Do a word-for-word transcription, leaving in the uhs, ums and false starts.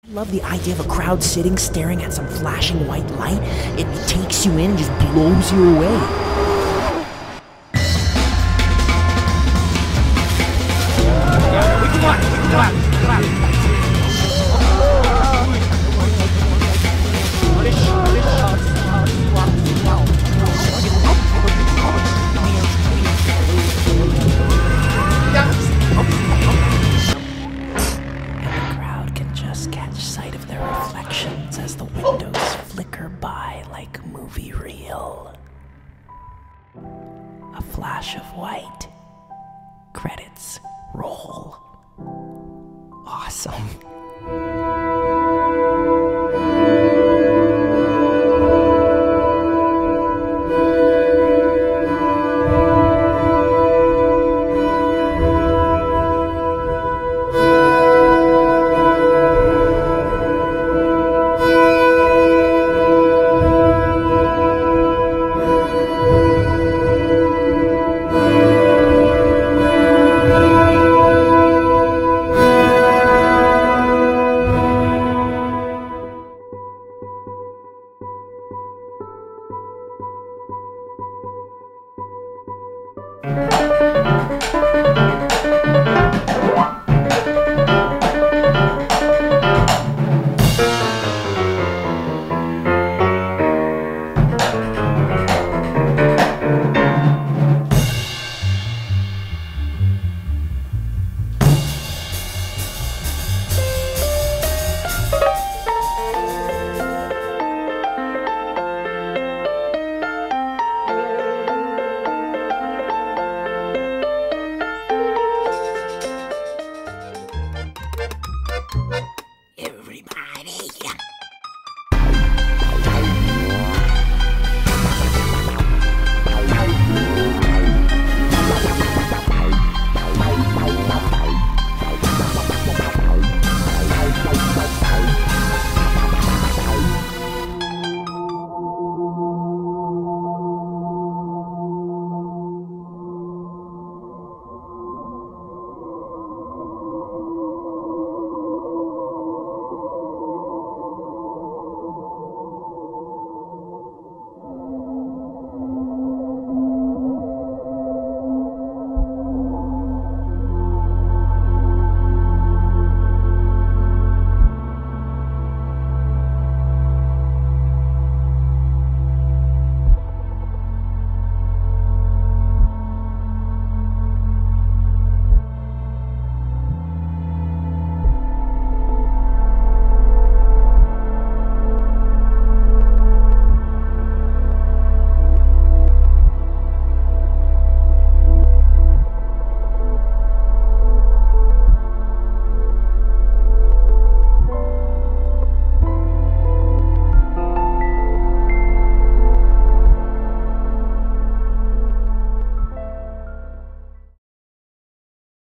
Love the idea of a crowd sitting, staring at some flashing white light. It takes you in, just blows you away. Sight of their reflections as the windows flicker by like movie reel. A flash of white. Credits roll. Awesome. What?